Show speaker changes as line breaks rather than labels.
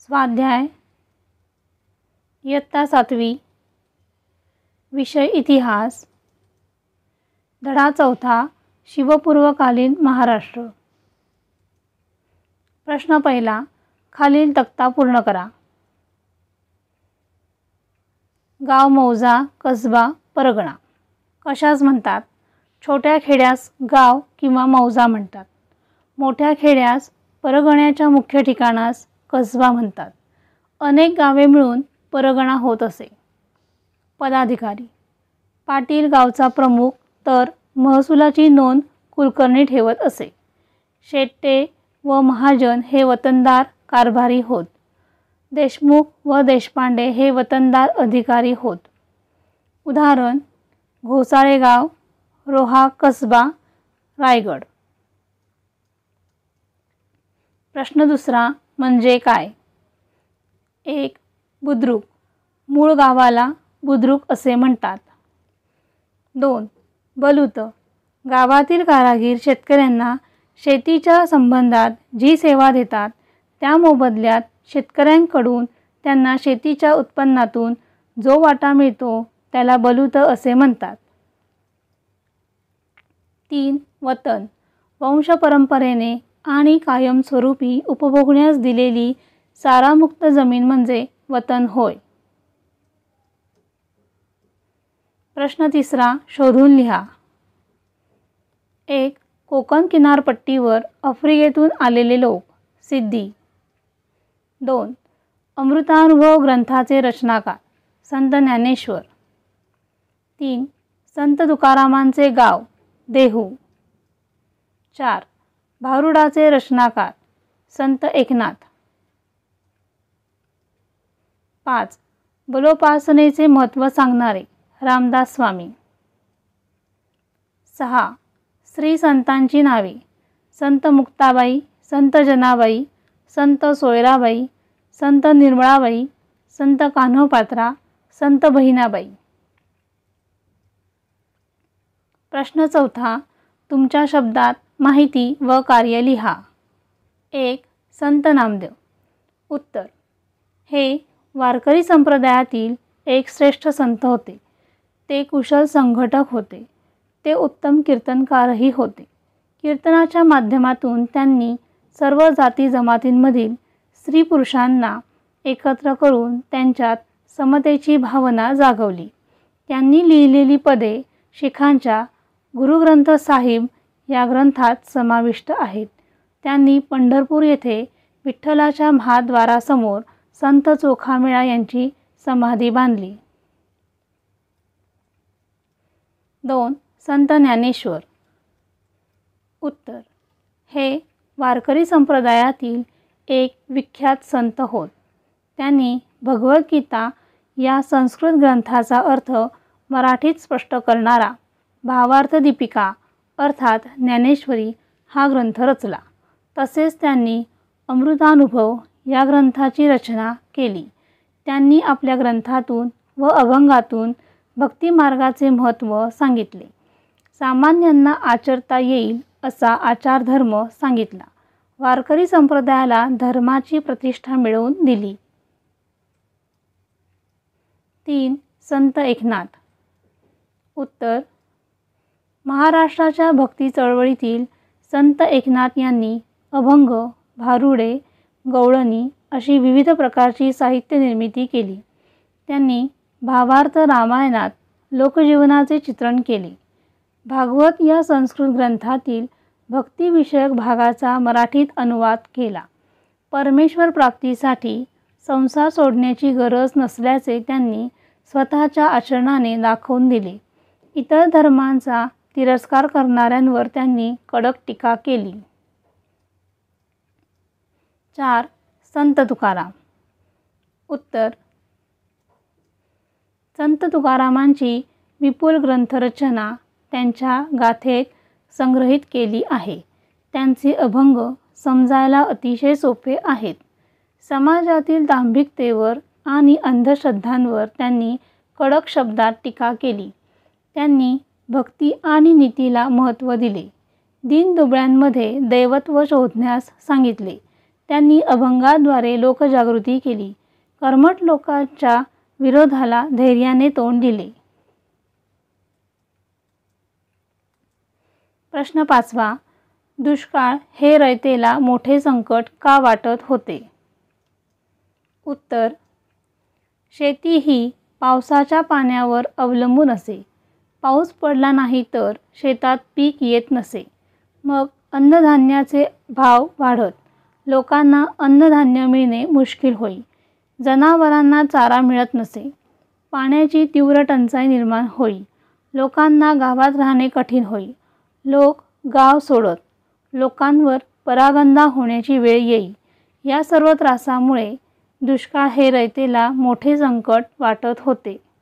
स्वाध्याय इयत्ता 7वी, विषय इतिहास, धडा 4, शिवपूर्वकालीन महाराष्ट्र। प्रश्न पहिला, खालील तक्ता पूर्ण करा। गाव, मौजा, कसबा, परगणा कशास म्हणतात? छोट्या खेड्यास गाव किंवा मौजा म्हणतात। मोठ्या खेड्यास परगण्याच्या मुख्य ठिकाणास कसबा म्हणतात। अनेक गावे मिळून परगणा होत असे। पदाधिकारी, पाटील गावचा प्रमुख तर महसुलाची नोंद कुलकर्णी ठेवत असे। शेट्टे व महाजन हे वतनदार कारभारी होत। देशमुख व देशपांडे हे वतनदार अधिकारी होत। उदाहरण: घोसाळे गाव, रोहा कसबा, रायगड। प्रश्न दुसरा, म्हणजे काय? 1. बुद्रुक, मूळ गावाला बुद्रुक असे म्हणतात। 2. बलूत, गावातील कारागीर शेतकऱ्यांना शेतीच्या संबंधात जी सेवा देतात त्या मोबदल्यात शेतकऱ्यांकडून त्यांना शेतीच्या उत्पन्नातून जो वाटा मिळतो त्याला बलूत असे म्हणतात। 3. वतन, वंशपरंपरेने आणि कायमस्वरूपी उपभोगण्यास दिलेली सारामुक्त जमीन म्हणजे वतन होय। प्रश्न तिसरा, शोधून लिहा। 1. कोकण किनारपट्टीवर आफ्रिकेतून आलेले लोक, सिद्धी। 2. अमृतानुभव ग्रंथाचे रचनाकार, संत ज्ञानेश्वर। 3. संत तुकारामांचे गाव, देहू। 4. भारुडाचे रचनाकार, संत एकनाथ। 5. बलोपासनेचे महत्त्व सांगणारे, रामदास स्वामी। 6. श्री संतांची नावे, संत मुक्ताबाई, संत जनाबाई, संत सोयराबाई, संत निर्मळाबाई, संत कान्होपात्रा, संत बहिणाबाई। प्रश्न चौथा, तुमच्या शब्दात माहिती व कार्य लिहा। 1. संत नामदेव। उत्तर: हे वारकरी संप्रदायातील एक श्रेष्ठ संत होते। ते कुशल संघटक होते। ते उत्तम कीर्तनकारही होते। कीर्तनाच्या माध्यमातून त्यांनी सर्व जाती जमातींमधील स्त्री पुरुषांना एकत्र करून त्यांच्यात समतेची भावना जागवली। त्यांनी लिहिलेली पदे शिखांच्या गुरुग्रंथ साहिब या ग्रंथात समाविष्ट आहेत। त्यांनी पंढरपूर येथे विठ्ठलाच्या महाद्वारासमोर संत चोखामेळा यांची समाधी बांधली। 2. संत ज्ञानेश्वर। उत्तर: हे वारकरी संप्रदायातील एक विख्यात संत होत। त्यांनी भगवद्गीता या संस्कृत ग्रंथाचा अर्थ मराठीत स्पष्ट करणारा भावार्थ दीपिका अर्थात ज्ञानेश्वरी हा ग्रंथ रचला। तसेच त्यांनी अमृतानुभव या ग्रंथाची रचना केली। त्यांनी आपल्या ग्रंथातून व अभंगातून भक्ती मार्गाचे महत्त्व सांगितले। सामान्यांना आचरता येईल असा आचारधर्म सांगितला। वारकरी संप्रदायाला धर्माची प्रतिष्ठा मिळवून दिली। 3. संत एकनाथ। उत्तर: महाराष्ट्राच्या भक्ती चळवळीतील संत एकनाथ यांनी अभंग, भारुडे, गवळणी अशी विविध प्रकारची साहित्य निर्मिती केली। त्यांनी भावार्थ रामायणात लोकजीवनाचे चित्रण केले। भागवत या संस्कृत ग्रंथातील भक्तिविषयक भागाचा मराठीत अनुवाद केला। परमेश्वर प्राप्तीसाठी संसार सोडण्याची गरज नसल्याचे त्यांनी स्वतःच्या आचरणाने दाखवून दिले। इतर धर्मांचा तिरस्कार करणाऱ्यांवर त्यांनी कडक टीका केली। 4. संत तुकाराम। उत्तर: संत तुकारामांची विपुल ग्रंथरचना त्यांच्या गाथेत संग्रहित केली आहे। त्यांचे अभंग समजायला अतिशय सोपे आहेत। समाजातील दांभिकतेवर आणि अंधश्रद्धांवर त्यांनी कडक शब्दात टीका केली। त्यांनी भक्ती आणि नीतीला महत्त्व दिले। दीनदुबळ्यांमध्ये दैवत्व शोधण्यास सांगितले। त्यांनी अभंगाद्वारे लोकजागृती केली. कर्मठ लोकांच्या विरोधाला धैर्याने तोंड दिले. प्रश्न 5. दुष्काळ हे रयतेला मोठे संकट का वाटत होते? उत्तर: शेती ही पावसाच्या पाण्यावर अवलंबून असे. पाऊस पडला नाही तर शेतात पीक येत नसे. मग अन्नधान्याचे भाव वाढत लोकांना अन्नधान्य मिळणे मुश्किल होई. जनावरांना चारा मिळत नसे. पाण्याची तीव्र टंचाई निर्माण होई. लोकांना गावात राहणे कठीण होई. लोक गाव सोडत. लोकांवर परागंदा होण्याची वेळ येई. या सर्व त्रासामुळे दुष्काळ हे रयतेला मोठे संकट वाटत होते.